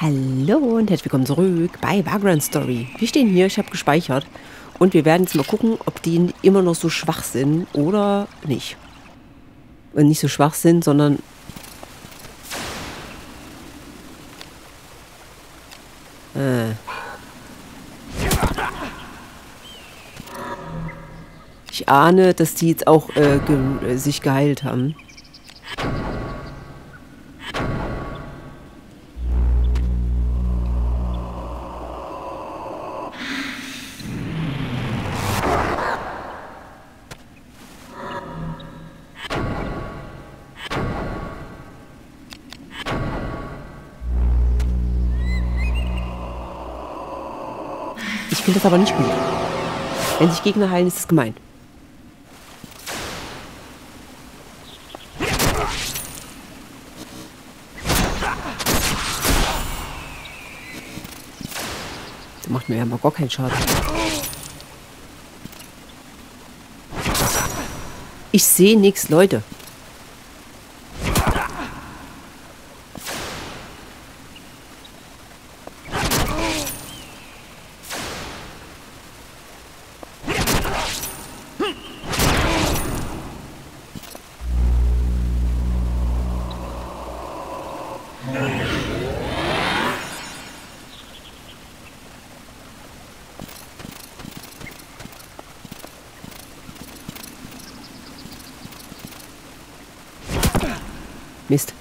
Hallo und herzlich willkommen zurück bei Vagrant Story. Wir stehen hier, ich habe gespeichert und wir werden jetzt mal gucken, ob die immer noch so schwach sind oder nicht. Und nicht so schwach sind, sondern... Ich ahne, dass die jetzt auch sich geheilt haben. Ich finde das aber nicht gut. Wenn sich Gegner heilen, ist das gemein. Das macht mir ja mal gar keinen Schaden. Ich sehe nichts, Leute. Mist.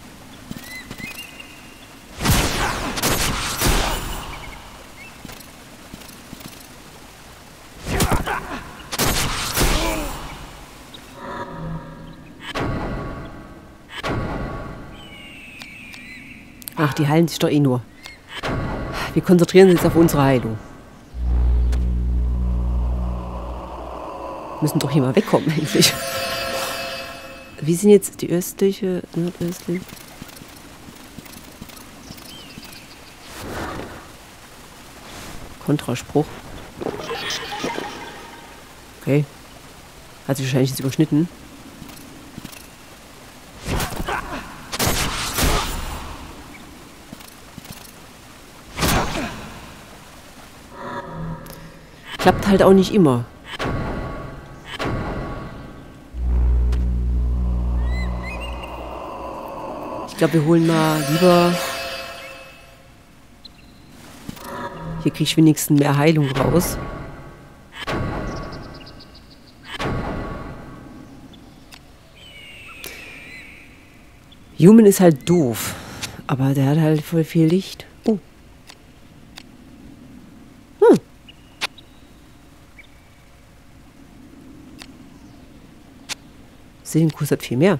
Ach, die heilen sich doch eh nur. Wir konzentrieren uns jetzt auf unsere Heilung. Müssen doch hier mal wegkommen, endlich. Wie sind jetzt die östliche, nordöstliche? Kontraspruch. Okay. Hat sich wahrscheinlich jetzt überschnitten. Klappt halt auch nicht immer. Ich glaube, wir holen mal lieber... Hier kriege ich wenigstens mehr Heilung raus. Human ist halt doof. Aber der hat halt voll viel Licht. Oh. Seelenkuss hat viel mehr.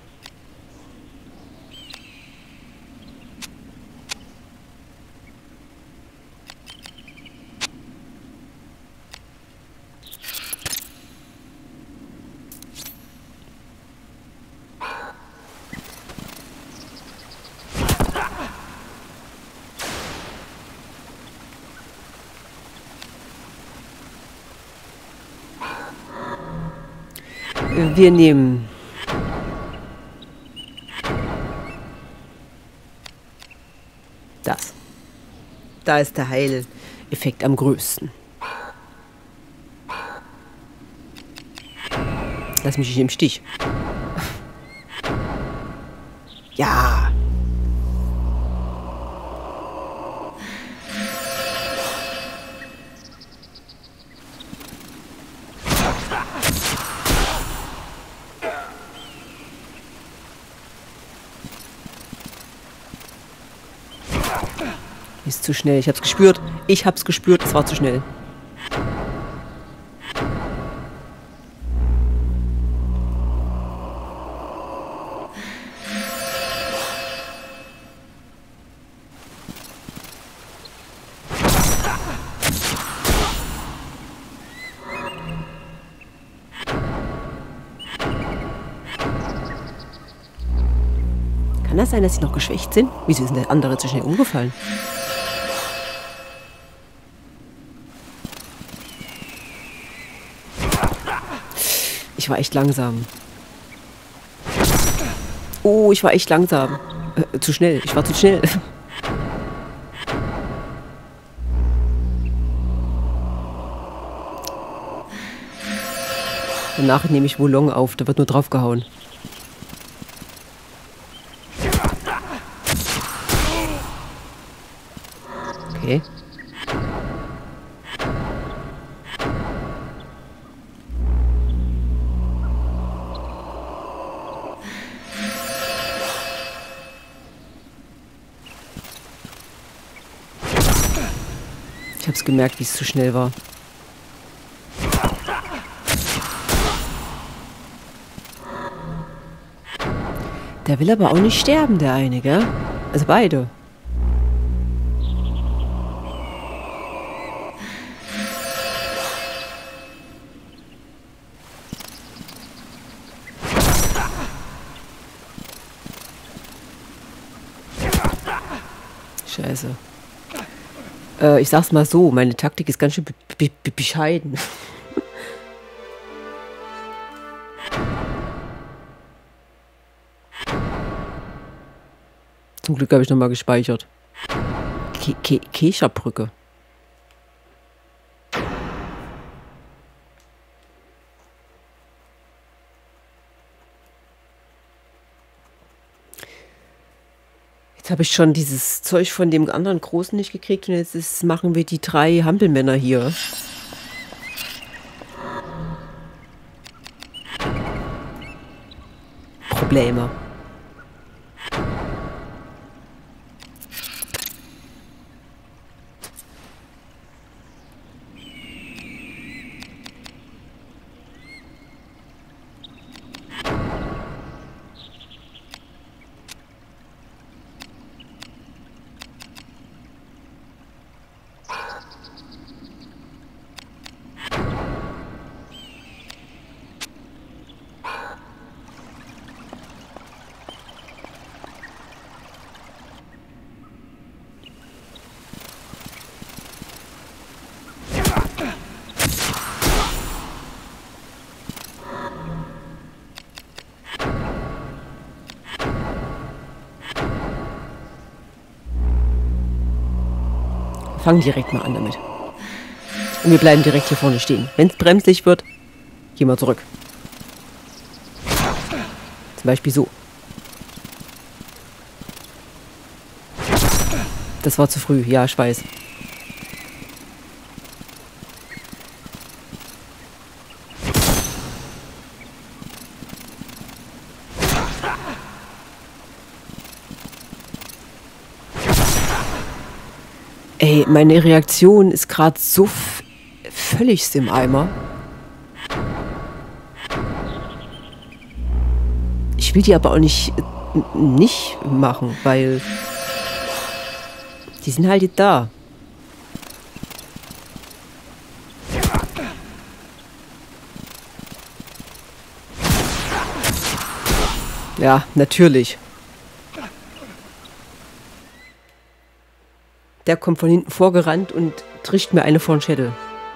Wir nehmen das. Da ist der Heileffekt am größten. Lass mich nicht im Stich. Ja. Ist zu schnell. Ich hab's gespürt. Ich hab's gespürt. Es war zu schnell. Kann das sein, dass sie noch geschwächt sind? Wieso ist denn der andere zu schnell umgefallen? Ich war echt langsam. Oh, ich war echt langsam. Zu schnell. Ich war zu schnell. Danach nehme ich Wulong auf, da wird nur draufgehauen. Okay. Ich hab's gemerkt, wie es zu schnell war. Der will aber auch nicht sterben, der eine, gell? Also beide. Scheiße. Ich sag's mal so, meine Taktik ist ganz schön bescheiden. Zum Glück habe ich nochmal gespeichert. Kescherbrücke. Jetzt habe ich schon dieses Zeug von dem anderen Großen nicht gekriegt und jetzt machen wir die 3 Hampelmänner hier. Probleme. Fangen direkt mal an damit. Und wir bleiben direkt hier vorne stehen. Wenn es bremslich wird, gehen wir zurück. Zum Beispiel so. Das war zu früh. Ja, ich weiß. Ey, meine Reaktion ist gerade so völlig im Eimer. Ich will die aber auch nicht machen, weil die sind halt jetzt da. Ja, natürlich. Der kommt von hinten vorgerannt und trischt mir eine vor den Schädel.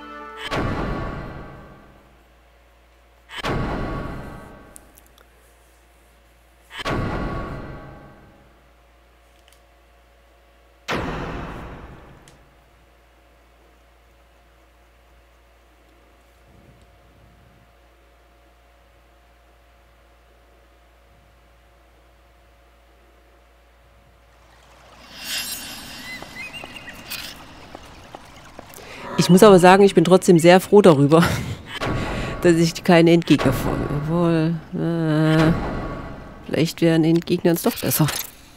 Ich muss aber sagen, ich bin trotzdem sehr froh darüber, dass ich keine Endgegner vor mir. Obwohl, vielleicht wären Endgegner jetzt doch besser.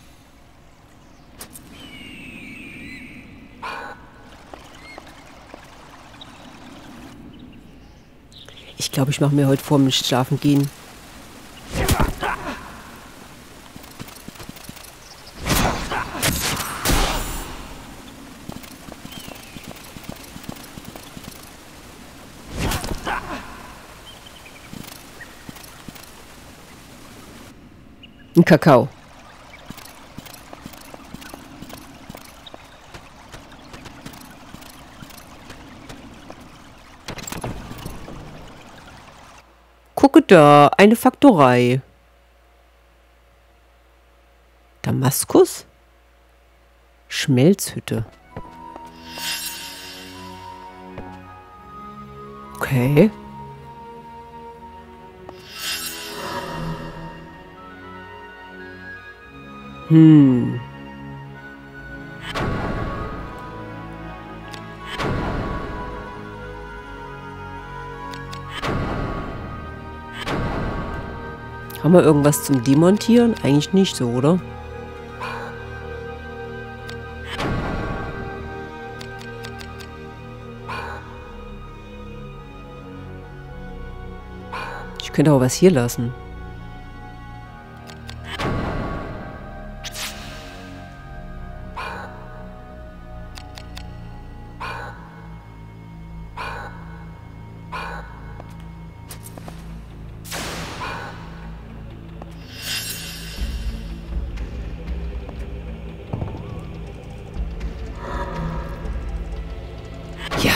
Ich glaube, ich mache mir heute vor dem Schlafengehen ein Kakao. Gucke da, eine Faktorei. Damaskus? Schmelzhütte. Okay. Hm. Haben wir irgendwas zum Demontieren? Eigentlich nicht so, oder? Ich könnte auch was hier lassen. Ja.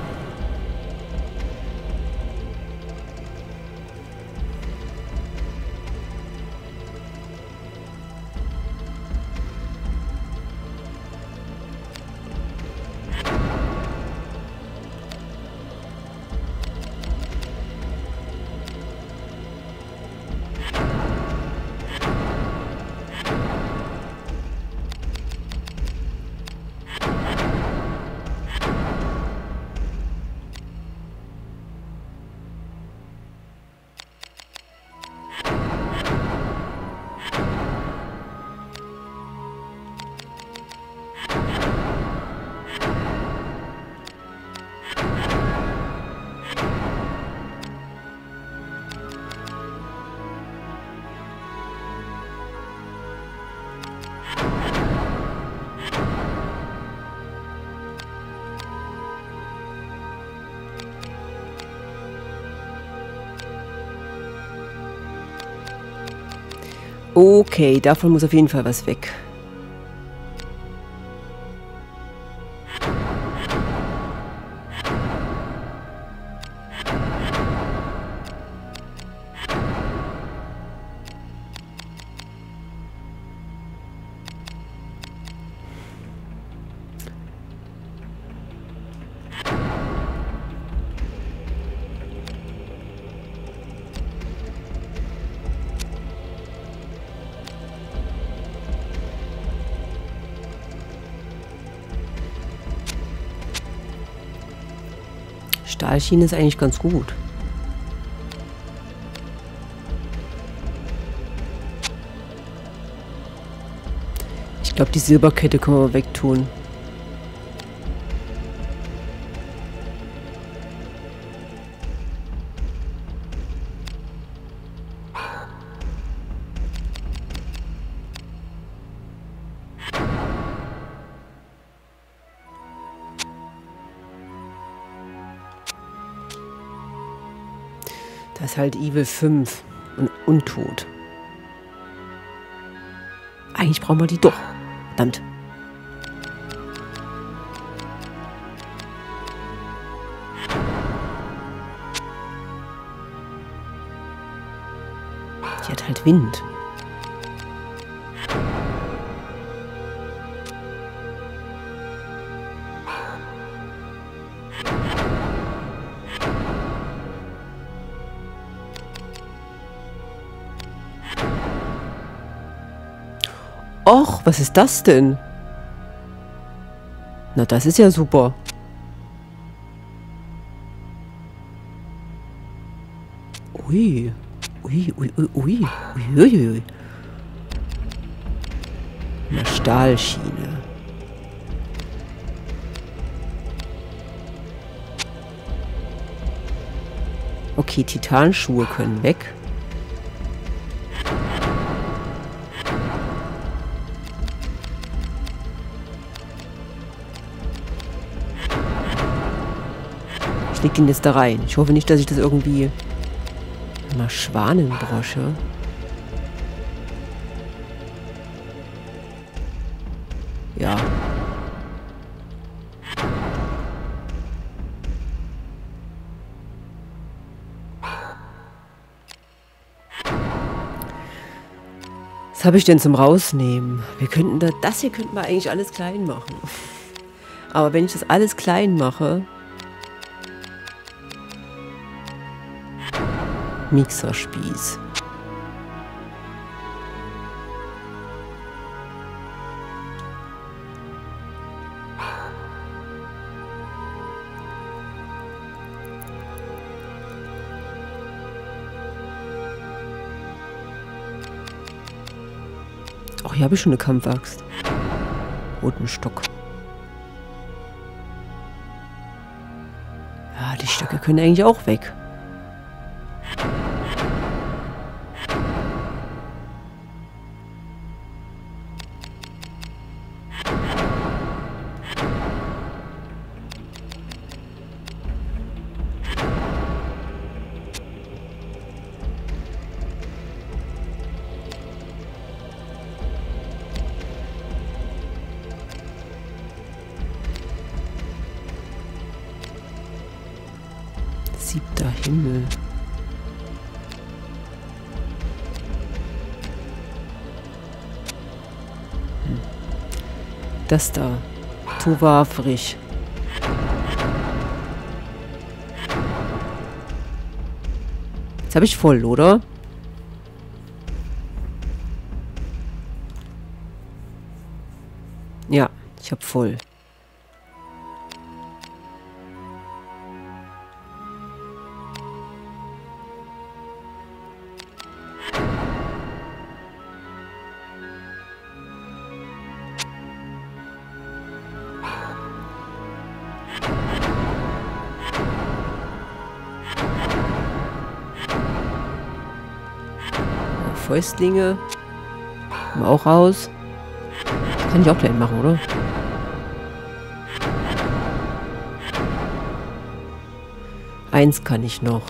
Okay, davon muss auf jeden Fall was weg. Stahlschiene ist eigentlich ganz gut. Ich glaube, die Silberkette können wir wegtun. Das ist halt Evil 5 und untot. Eigentlich brauchen wir die doch. Verdammt. Die hat halt Wind. Och, was ist das denn? Na, das ist ja super. Ui. Ui, ui, ui, ui. Ui, ui, ui. Eine Stahlschiene. Okay, Titanschuhe können weg. Ich leg den jetzt da rein. Ich hoffe nicht, dass ich das irgendwie... Mal Schwanenbrosche. Ja. Was habe ich denn zum Rausnehmen? Wir könnten das hier könnten wir eigentlich alles klein machen. Aber wenn ich das alles klein mache... Mixerspieß. Ach, hier habe ich schon eine Kampfaxt. Roten Stock. Ja, die Stöcke können eigentlich auch weg. Siebter Himmel. Das da. Tuwafrich. Jetzt habe ich voll, oder? Ja, ich habe voll. Fäustlinge. Haben wir auch raus. Kann ich auch gleich machen, oder? Eins kann ich noch.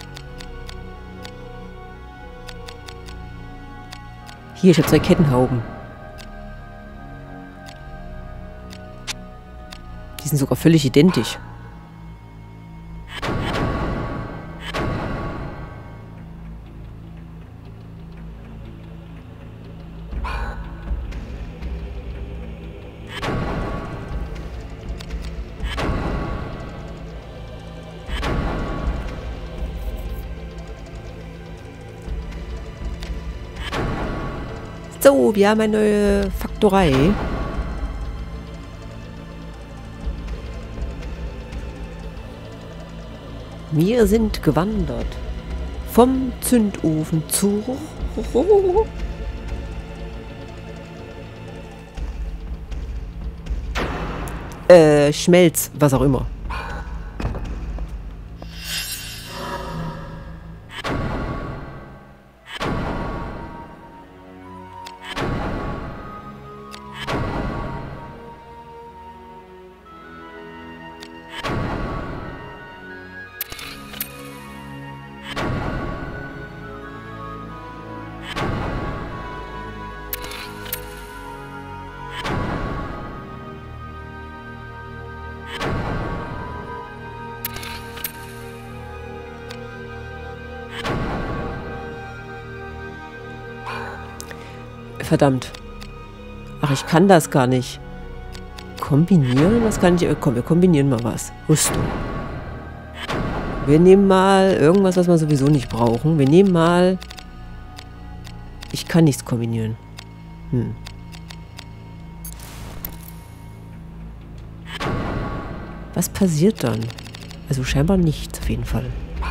Hier, ich habe 2 Kettenhauben. Die sind sogar völlig identisch. So, wir haben eine neue Faktorei. Wir sind gewandert. Vom Zündofen zu... Schmelz, was auch immer. Verdammt. Ach, ich kann das gar nicht. Kombinieren? Was kann ich... Komm, wir kombinieren mal was. Rüstung. Wir nehmen mal irgendwas, was wir sowieso nicht brauchen. Wir nehmen mal... Ich kann nichts kombinieren. Was passiert dann? Also scheinbar nichts auf jeden Fall.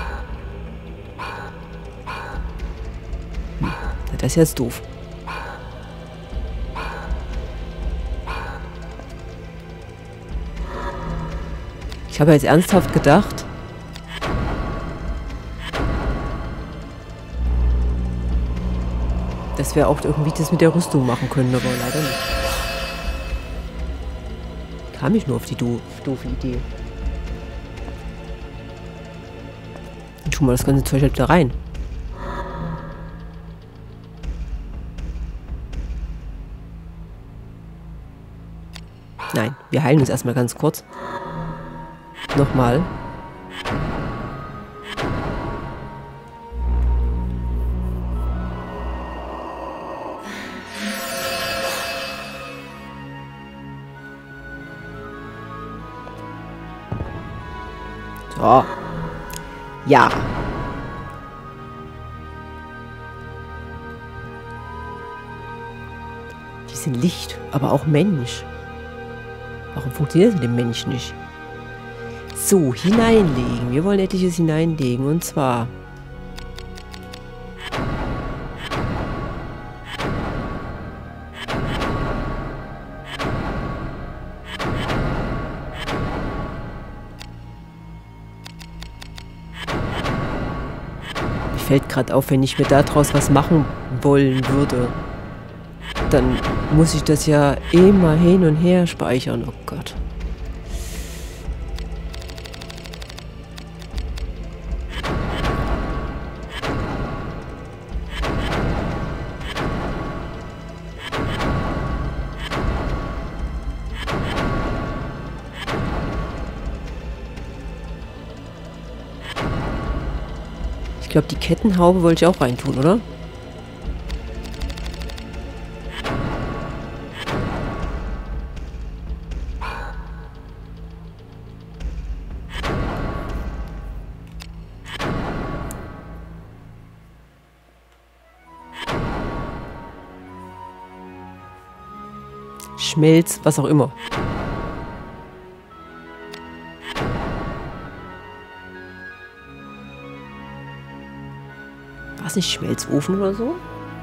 Das ist jetzt doof. Ich habe jetzt ernsthaft gedacht, dass wir auch irgendwie das mit der Rüstung machen können, aber leider nicht. Kam ich nur auf die doofe Idee. Dann tun wir das ganze Zeug halt da rein. Nein, wir heilen uns erstmal ganz kurz. Nochmal. So. Ja. Die sind Licht, aber auch Mensch. Warum funktioniert das mit dem Mensch nicht? So, hineinlegen. Wir wollen etliches hineinlegen. Und zwar... fällt gerade auf, wenn ich mir daraus was machen wollen würde, dann muss ich das ja immer hin und her speichern. Oh Gott. Ich glaube, die Kettenhaube wollte ich auch reintun, oder? Schmelz, was auch immer. War es nicht Schmelzofen oder so?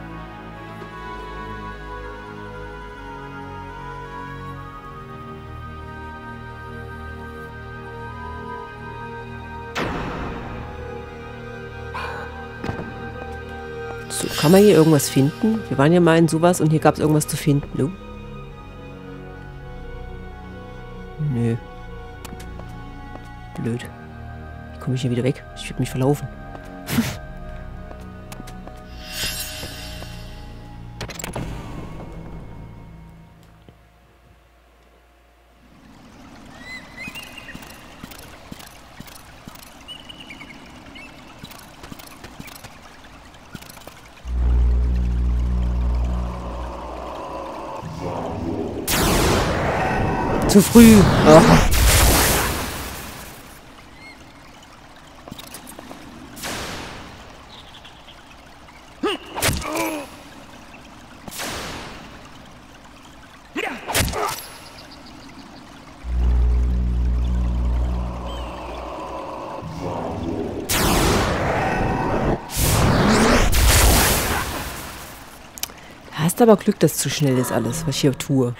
So, kann man hier irgendwas finden? Wir waren ja mal in sowas und hier gab es irgendwas zu finden. No? Nö. Blöd. Wie komme ich hier wieder weg? Ich würde mich verlaufen. Zu früh. Oh. Hast aber Glück, dass zu schnell ist alles, was ich hier tue.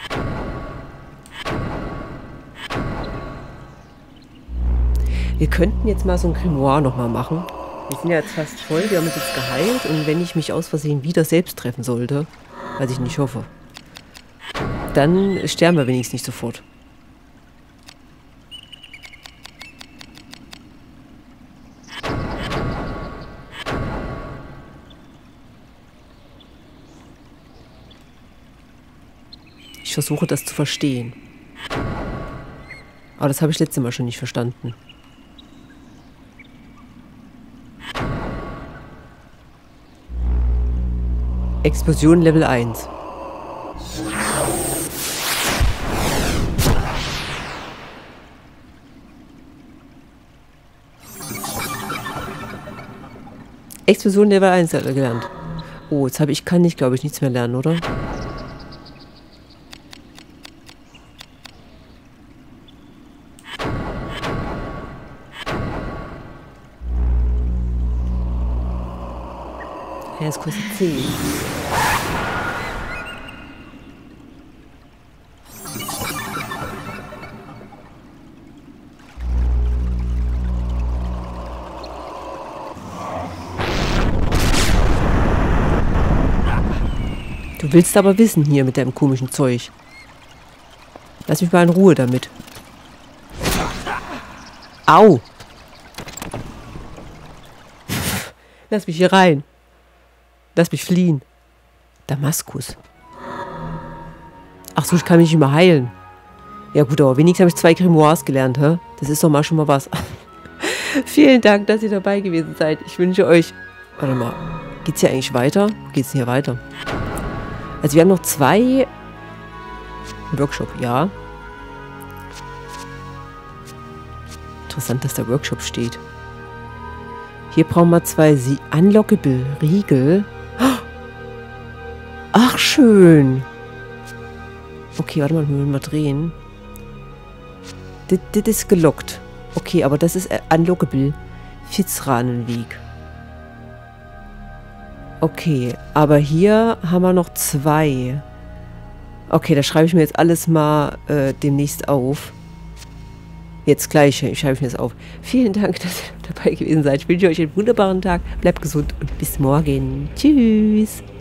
Wir könnten jetzt mal so ein Grimoire nochmal machen. Wir sind ja jetzt fast voll, wir haben uns jetzt geheilt. Und wenn ich mich aus Versehen wieder selbst treffen sollte, was ich nicht hoffe, dann sterben wir wenigstens nicht sofort. Ich versuche das zu verstehen. Aber das habe ich letztes Mal schon nicht verstanden. Explosion Level 1. Explosion Level 1 hat er gelernt. Oh, jetzt kann ich, glaube ich, nichts mehr lernen, oder? Ja, es kostet 10. Du willst aber wissen hier mit deinem komischen Zeug. Lass mich mal in Ruhe damit. Au! Lass mich hier rein. Lass mich fliehen. Damaskus. Ach so, ich kann mich nicht mehr heilen. Ja gut, aber wenigstens habe ich 2 Grimoires gelernt, hä? Das ist doch mal schon mal was. Vielen Dank, dass ihr dabei gewesen seid. Ich wünsche euch... Warte mal. Geht's hier eigentlich weiter? Geht's hier weiter? Also wir haben noch 2... Workshop, ja. Interessant, dass der Workshop steht. Hier brauchen wir 2 Unlockable Riegel. Ach, schön. Okay, warte mal, wir müssen mal drehen. Das ist gelockt. Okay, aber das ist unlockable. Fitzranenweg. Okay, aber hier haben wir noch 2. Okay, da schreibe ich mir jetzt alles mal demnächst auf. Jetzt gleich, ich schreibe mir das auf. Vielen Dank, dass ihr dabei gewesen seid. Ich wünsche euch einen wunderbaren Tag. Bleibt gesund und bis morgen. Tschüss.